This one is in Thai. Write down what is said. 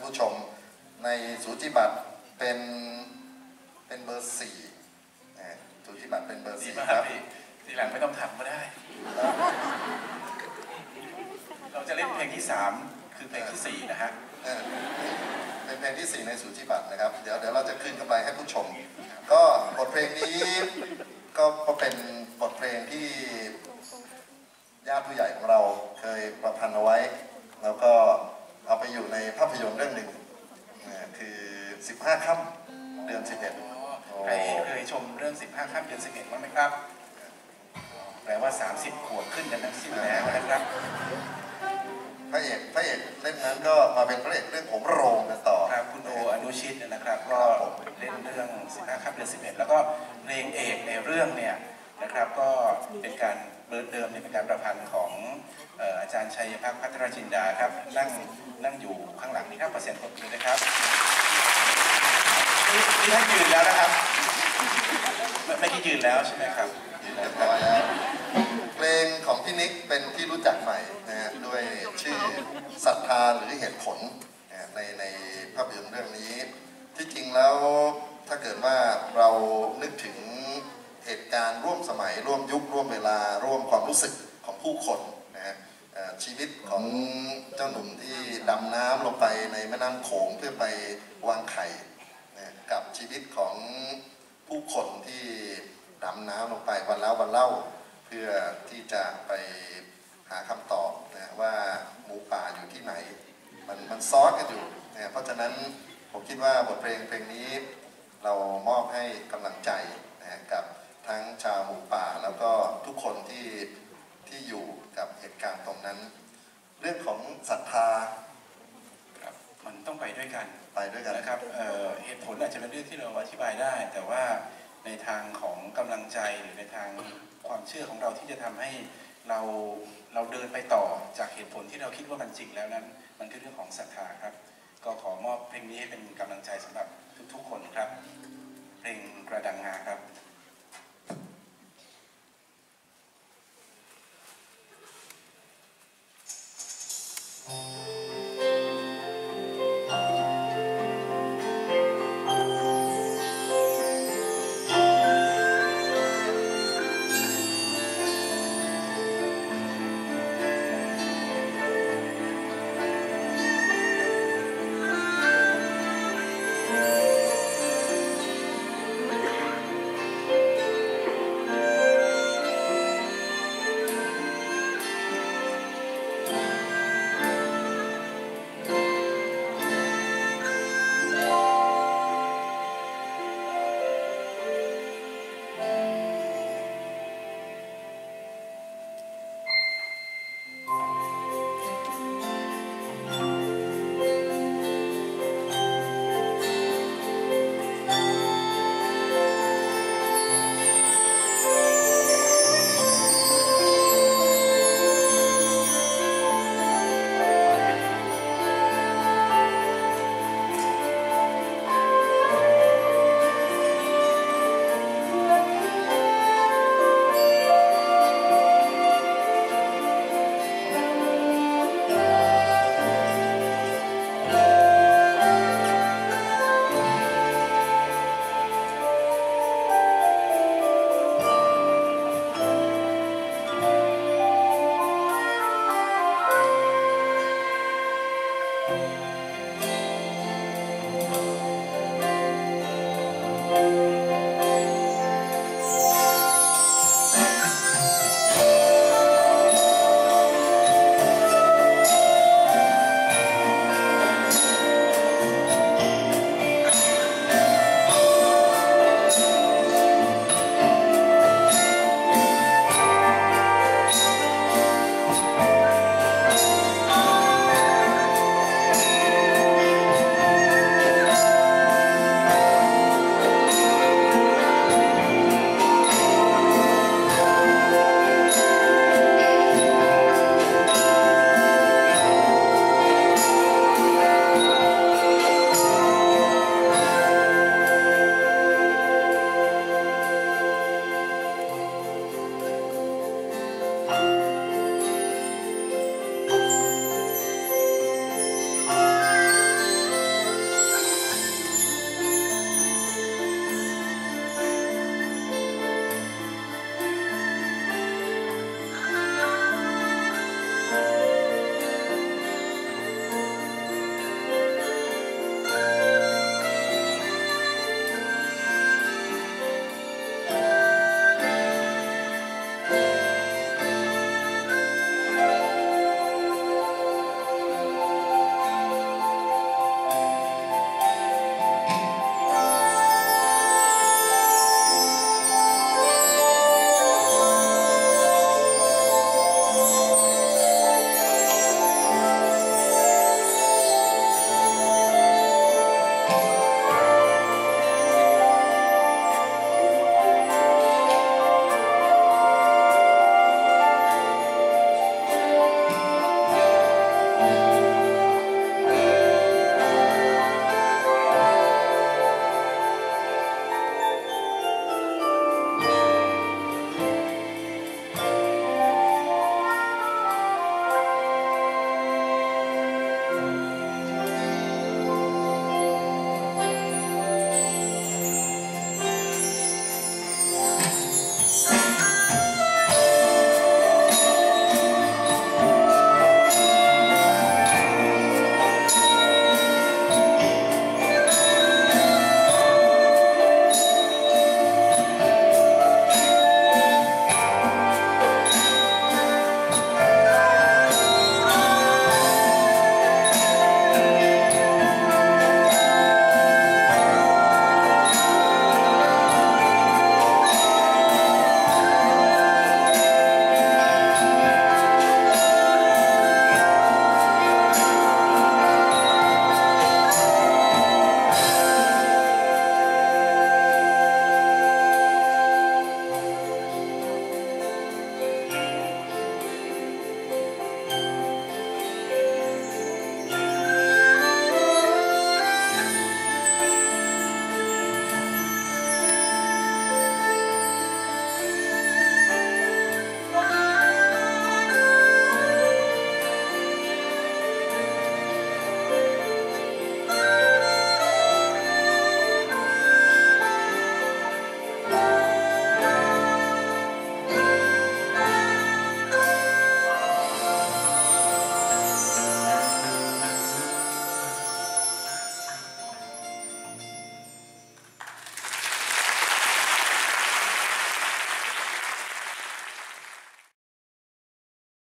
ผู้ชมในสูจิบัตรเป็นเบอร์4สูจิบัตรเป็นเบอร์4ครับทีหลังไม่ต้องทำก็ได้เราจะเล่นเพลงที่3คือเพลงที่4นะฮะเป็นเพลงที่4ในสูจิบัตรนะครับเดี๋ยวเราจะขึ้นกำไรให้ผู้ชมก็บทเพลงนี้ก็เป็นบทเพลงที่ญาติผู้ใหญ่ของเราเคยประพันธ์เอาไว้แล้วก็เอาไปอยู่ในภาพยนตร์เรื่องหนึ่งคือ15 ค่ำเดือน 11ใครเคยชมเรื่อง15 ค่ำเดือน 11บ้างไหมครับแปลว่า30 ขวบขึ้นกันทั้งสิ้นแล้วนะครับพระเอกเล่นนั้นก็มาเป็นพระเอกเรื่องผมโรงกันต่อครับคุณโออนุชิตนะครับก็เล่นเรื่อง15 ค่ำเดือน 11แล้วก็เพลงเอกในเรื่องเนี่ยนะครับก็เป็นการเดิมเป็นการประพันธ์ของอาจารย์ชัยภักดิ์พัทรจินดาครับนั่งอยู่ข้างหลังนี้ครับ%คนนี้นะครับที่ท่านยืนแล้วนะครับไม่ได้ยืนแล้วใช่ไหมครับยืนเรียบร้อยแล้วเพลงของพี่นิกเป็นที่รู้จักใหม่นะฮะด้วยชื่อศรัทธาหรือเหตุผลในภาพยนตร์เรื่องนี้ที่จริงแล้วถ้าเกิดว่าเรานึกถึงเหตุการณ์ร่วมสมัยร่วมยุคร่วมเวลาร่วมความรู้สึกของผู้คนนะฮะชีวิตของเจ้าหนุ่มที่ดำน้ำลงไปในแม่น้ำโขงเพื่อไปวางไข่นะกับชีวิตของผู้คนที่ดำน้ำลงไปวันแล้ววันเล่าเพื่อที่จะไปหาคำตอบนะว่าหมูป่าอยู่ที่ไหนมันซ้อนกันอยู่นะเพราะฉะนั้นผมคิดว่าบทเพลงนี้เรามอบให้กำลังใจนะกับทั้งชาวหมูป่าแล้วก็ทุกคนที่อยู่กับเหตุการณ์ตรงนั้นเรื่องของศรัทธาครับมันต้องไปด้วยกันนะครับเหตุผลอาจจะเป็นเรื่องที่เราอธิบายได้แต่ว่าในทางของกำลังใจหรือในทางความเชื่อของเราที่จะทำให้เราเดินไปต่อจากเหตุผลที่เราคิดว่ามันจริงแล้วนั้นมันคือเรื่องของศรัทธาครับก็ขอมอบเพลงนี้ให้เป็นกำลังใจสำหรับทุกๆคนครับเพลงกระดังงาครับ